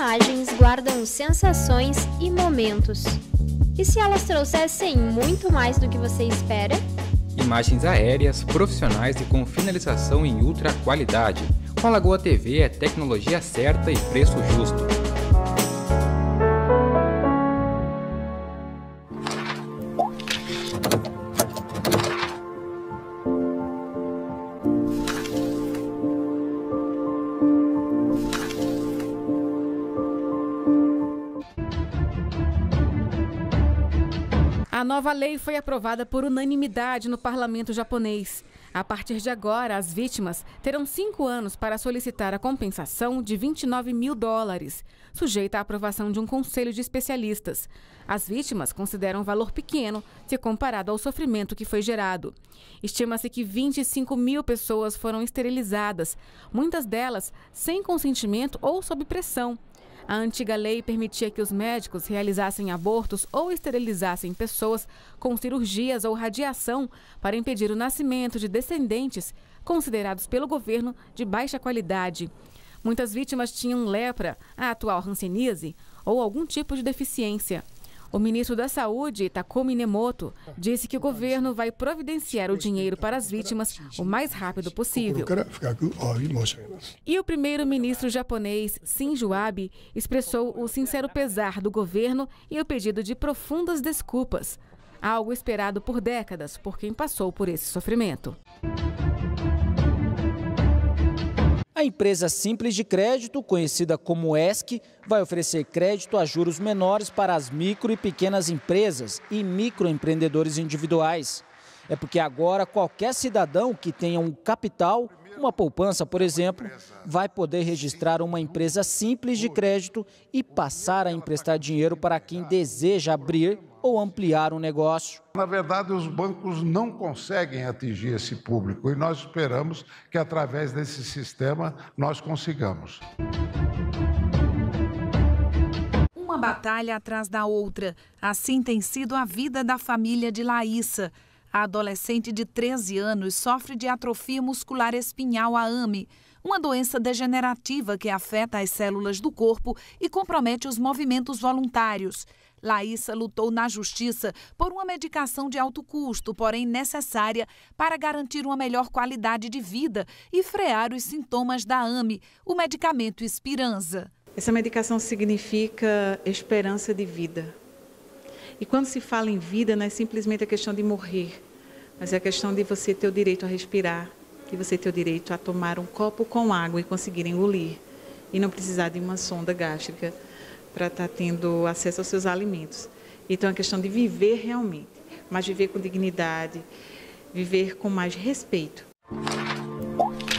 imagens guardam sensações e momentos. E se elas trouxessem muito mais do que você espera? Imagens aéreas, profissionais e com finalização em ultra qualidade. Com a Lagoa TV é tecnologia certa e preço justo. A nova lei foi aprovada por unanimidade no parlamento japonês. A partir de agora, as vítimas terão 5 anos para solicitar a compensação de $29 mil, sujeita à aprovação de um conselho de especialistas. As vítimas consideram um valor pequeno se comparado ao sofrimento que foi gerado. Estima-se que 25 mil pessoas foram esterilizadas, muitas delas sem consentimento ou sob pressão. A antiga lei permitia que os médicos realizassem abortos ou esterilizassem pessoas com cirurgias ou radiação para impedir o nascimento de descendentes considerados pelo governo de baixa qualidade. Muitas vítimas tinham lepra, a atual hanseníase ou algum tipo de deficiência. O ministro da Saúde, Takumi Nemoto, disse que o governo vai providenciar o dinheiro para as vítimas o mais rápido possível. E o primeiro-ministro japonês, Shinzo Abe, expressou o sincero pesar do governo e o pedido de profundas desculpas, algo esperado por décadas por quem passou por esse sofrimento. A empresa Simples de Crédito, conhecida como ESC, vai oferecer crédito a juros menores para as micro e pequenas empresas e microempreendedores individuais. É porque agora qualquer cidadão que tenha um capital, uma poupança, por exemplo, vai poder registrar uma empresa simples de crédito e passar a emprestar dinheiro para quem deseja abrir ou ampliar um negócio. Na verdade, os bancos não conseguem atingir esse público e nós esperamos que, através desse sistema, nós consigamos. Uma batalha atrás da outra. Assim tem sido a vida da família de Laíssa. A adolescente de 13 anos sofre de atrofia muscular espinhal AME, uma doença degenerativa que afeta as células do corpo e compromete os movimentos voluntários. Laíssa lutou na justiça por uma medicação de alto custo, porém necessária para garantir uma melhor qualidade de vida e frear os sintomas da AME, o medicamento Spinraza. Essa medicação significa esperança de vida. E quando se fala em vida, não é simplesmente a questão de morrer, mas é a questão de você ter o direito a respirar, de você ter o direito a tomar um copo com água e conseguir engolir, e não precisar de uma sonda gástrica para estar tendo acesso aos seus alimentos. Então, é a questão de viver realmente, mas viver com dignidade, viver com mais respeito.